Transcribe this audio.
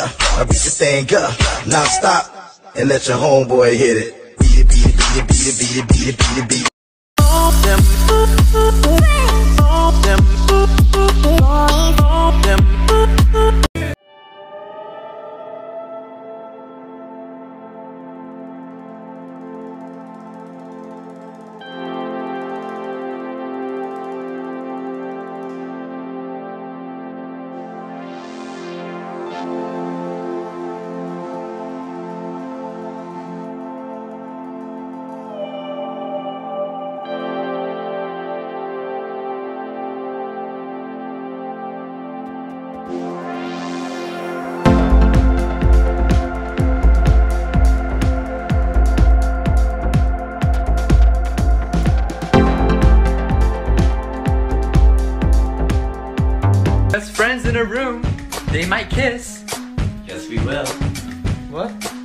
I beat the thing up, non-stop, and let your homeboy hit it. Beat it, beat it, beat it, beat it, beat it, beat it, beat it, beat it. Best friends in a room, they might kiss. Yes, we will. What?